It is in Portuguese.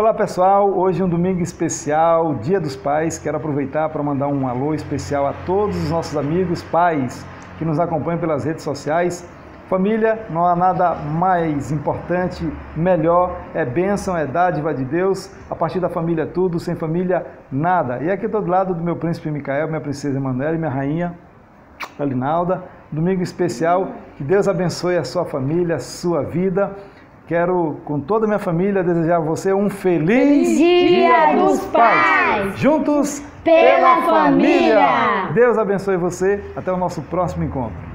Olá pessoal, hoje é um domingo especial, Dia dos Pais. Quero aproveitar para mandar um alô especial a todos os nossos amigos pais que nos acompanham pelas redes sociais. Família, não há nada mais importante, melhor, é bênção, é dádiva de Deus. A partir da família tudo, sem família nada. E aqui estou do lado do meu príncipe Micael, minha princesa Emanuela e minha rainha Alinalda. Domingo especial, que Deus abençoe a sua família, a sua vida. Quero, com toda a minha família, desejar a você um feliz Dia dos Pais! Juntos Pela família! Deus abençoe você. Até o nosso próximo encontro.